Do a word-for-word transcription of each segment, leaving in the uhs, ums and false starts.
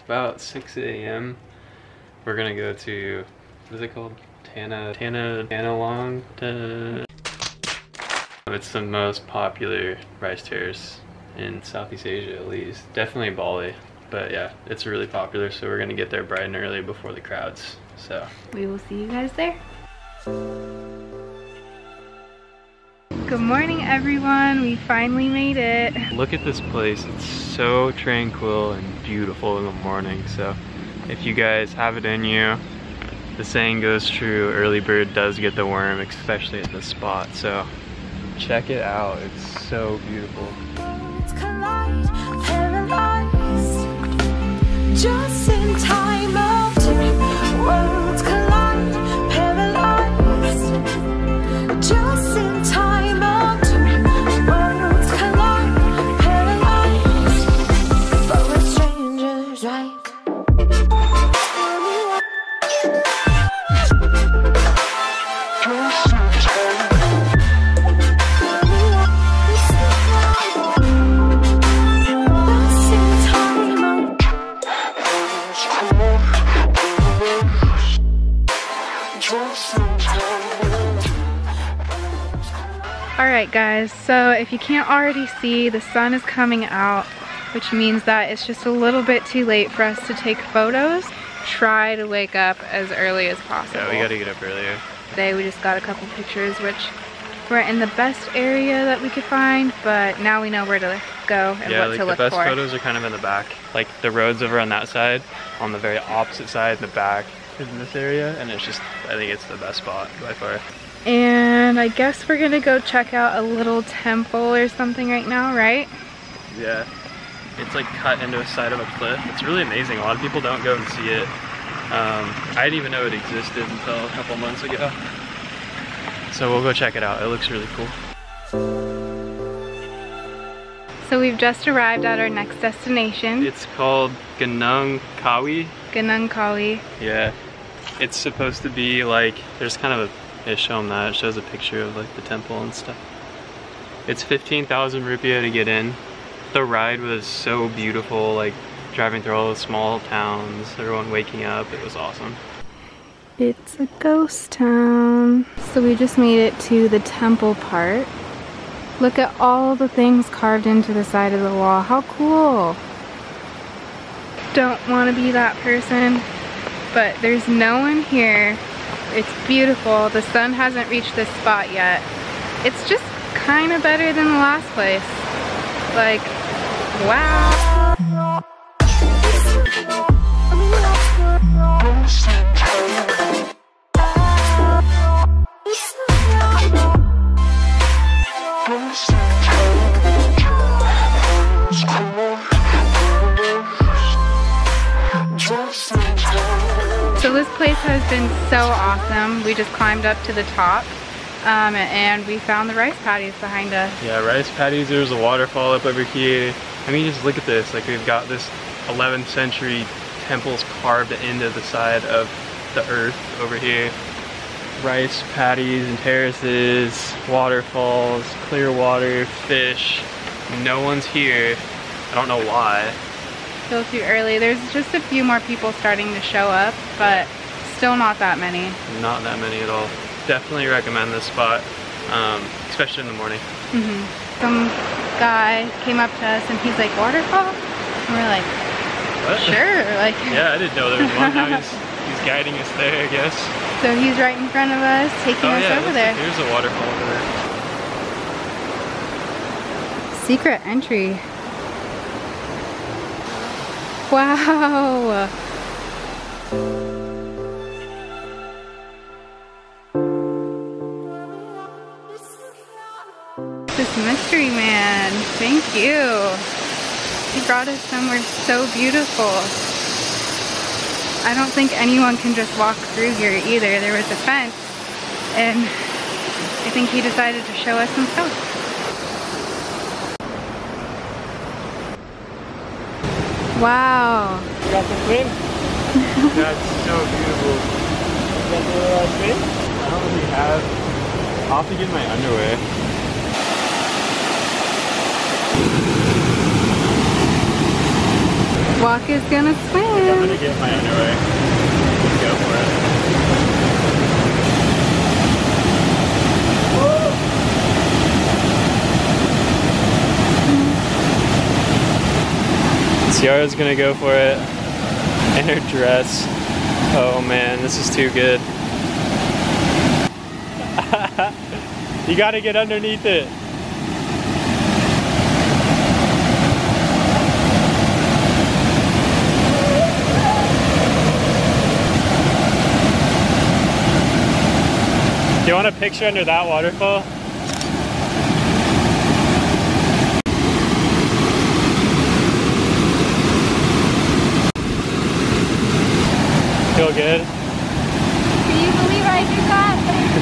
about six A M We're gonna go to, what is it called? Tana, Tana, Tanalong? Ta It's the most popular rice terrace in Southeast Asia, at least. Definitely Bali, but yeah, it's really popular, so we're gonna get there bright and early before the crowds, so. We will see you guys there. Good morning, everyone. We finally made it. Look at this place. It's so tranquil and beautiful in the morning, so if you guys have it in you, the saying goes true, early bird does get the worm, especially at this spot, so check it out. It's so beautiful. Worlds collide, paralyzed, just in time of two. Worlds collide, paralyzed, just in time of two. Worlds collide, paralyzed, but we're strangers, right? Alright guys, so if you can't already see, the sun is coming out, which means that it's just a little bit too late for us to take photos. Try to wake up as early as possible. Yeah, we gotta get up earlier. Today we just got a couple pictures, which we're in the best area that we could find, but now we know where to go and yeah, what like to look the best for. photos are kind of in the back. Like the road's over on that side, on the very opposite side in the back is in this area, and it's just, I think it's the best spot by far. And I guess we're gonna go check out a little temple or something right now, right? Yeah, it's like cut into a side of a cliff. It's really amazing. A lot of people don't go and see it. Um, I didn't even know it existed until a couple months ago. So we'll go check it out. It looks really cool. So we've just arrived at our next destination. It's called Gunung Kawi. Gunung Kawi. Yeah, it's supposed to be like, there's kind of a, they show them that, it shows a picture of like the temple and stuff. It's fifteen thousand rupiah to get in. The ride was so beautiful, like driving through all the small towns, everyone waking up, it was awesome. It's a ghost town. So we just made it to the temple part. Look at all the things carved into the side of the wall. How cool. Don't want to be that person, but there's no one here. It's beautiful. The sun hasn't reached this spot yet. It's just kind of better than the last place. Like, wow. So this place has been so awesome. We just climbed up to the top um, and we found the rice paddies behind us. Yeah, rice paddies, there's a waterfall up over here. I mean, just look at this. Like, we've got this eleventh century temples carved into the side of the earth over here. Rice paddies and terraces, waterfalls, clear water, fish. No one's here. I don't know why. Still too early. There's just a few more people starting to show up, but still not that many. Not that many at all. Definitely recommend this spot, um, especially in the morning. Mm-hmm. Some guy came up to us and he's like, waterfall? And we're like, What? sure. Like, yeah, I didn't know there was one. Now he's, he's guiding us there, I guess. So he's right in front of us, taking oh, us yeah, over there. There's a waterfall over there. Secret entry. Wow. This mystery man, thank you. He brought us somewhere so beautiful. I don't think anyone can just walk through here either. There was a fence and I think he decided to show us himself. Wow. You got some twin? That's so beautiful. You got the uh, twin? I don't really have. I'll have to get my underwear. Walk is gonna swim. I'm gonna get my underwear. Let's go for it. Ciara's gonna go for it in her dress. Oh man, this is too good. You gotta get underneath it. Do you want a picture under that waterfall? Feel good? Can you believe I did that?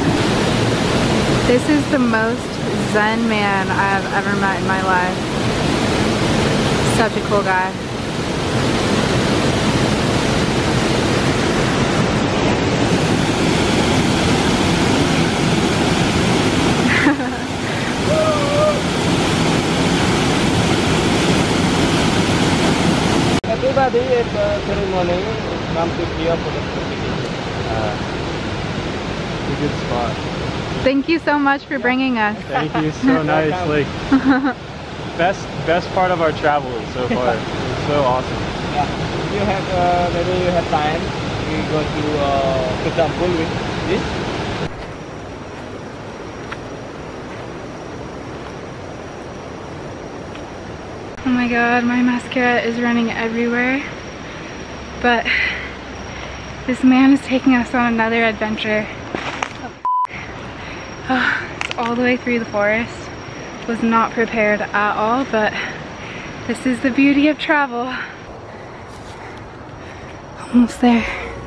This is the most zen man I have ever met in my life. Such a cool guy. Everybody at the ceremony come to here for the certificate. Uh, a good spot. Thank you so much for bringing us. Thank you, so nice. Like best best part of our travel so far. It's so awesome. Yeah. If you have uh, maybe you have time, we go to uh, to temple with this. Oh my god, my mascara is running everywhere. But this man is taking us on another adventure. Oh, it's all the way through the forest. Was not prepared at all, but this is the beauty of travel. Almost there.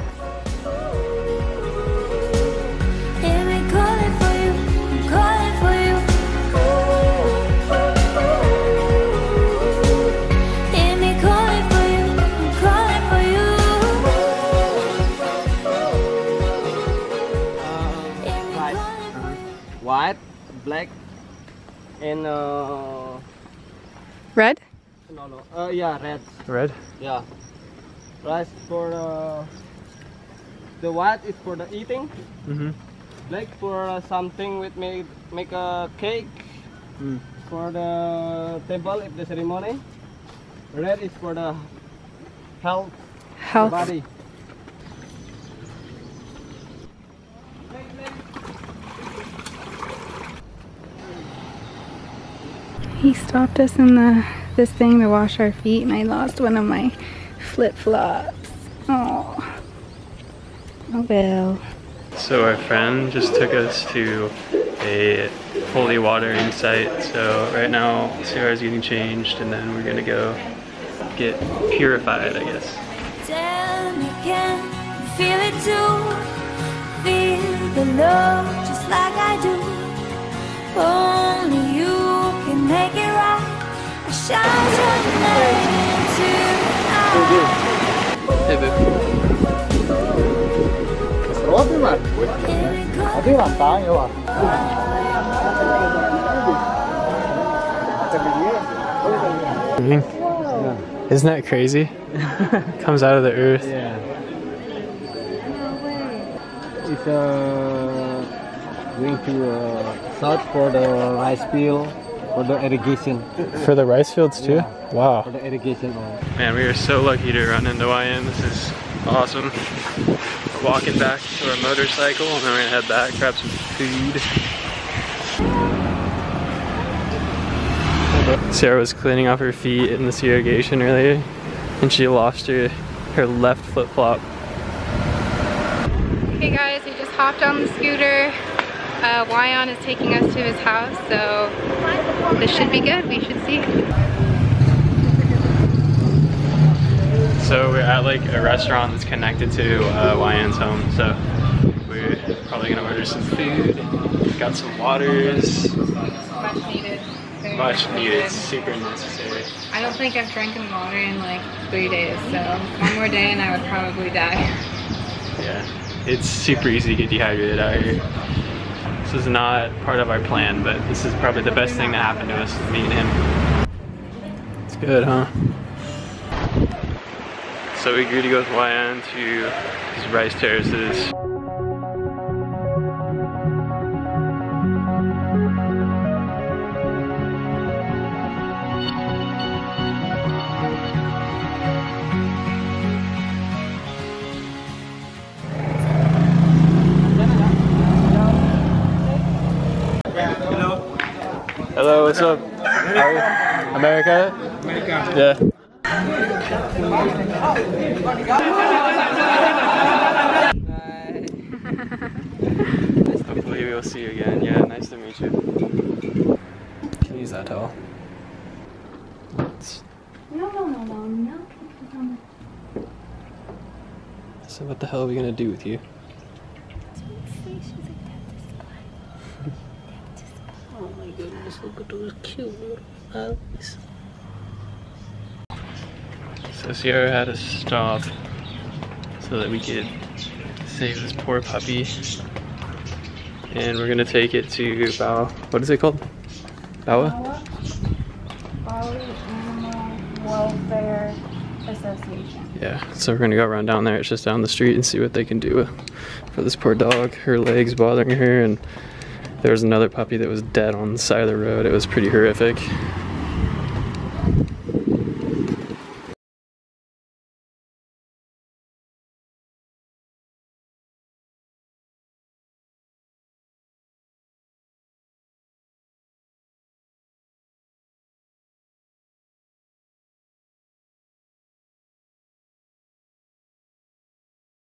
White, black, and uh, Red? no, no, uh, yeah, red, Red? yeah. Rice for uh, the white is for the eating. Mm-hmm. Black for uh, something with make make a cake. Mm. For the table if the ceremony. Red is for the health, Health. the body. He stopped us in the this thing to wash our feet, and I lost one of my flip-flops. Oh. Oh well. So our friend just took us to a holy watering site. So right now Ciara's getting changed, and then we're gonna go get purified, I guess. Tell me, can you feel it too? Feel the love just like I do. Only you can make it right. I shout your name tonight. Hey, babe. Tapi lantang ya, Pak. Isn't that crazy? Comes out of the earth. Yeah. It's uh, going to uh, south for the rice field, for the irrigation. For the rice fields too? Yeah. Wow. For the irrigation. Oh. Man, we are so lucky to run into Y N. This is awesome. We're walking back to our motorcycle, and then we're gonna head back, grab some food. Ciara was cleaning off her feet in this irrigation earlier, and she lost her, her left flip-flop. Okay guys, we just hopped on the scooter. Uh, Y N is taking us to his house, so this should be good. We should see. So we're at like a restaurant that's connected to uh, Y N's home, so we're probably gonna order some food. Got some waters. Much needed. Very Much needed, needed. super necessary. I don't think I've drank water in like three days, so one more day and I would probably die. Yeah, it's super easy to get dehydrated out here. This is not part of our plan, but this is probably the best thing that happened to us, me and him. It's good, huh? So we agreed to go with Wyan to these rice terraces. Hello, what's up? How are you? America? America. Yeah. Hopefully we'll see you again. Yeah, nice to meet you. Can you use that towel? No, no, no, no, no. So what the hell are we gonna do with you? Oh my goodness, look at those cute little eyes. So Sierra had to stop so that we could save this poor puppy. And we're gonna take it to Bao. What is it called? Bawa? Bali Animal Welfare Association. Yeah, so we're gonna go run down there. It's just down the street and see what they can do for this poor dog. Her leg's bothering her, and there was another puppy that was dead on the side of the road. It was pretty horrific.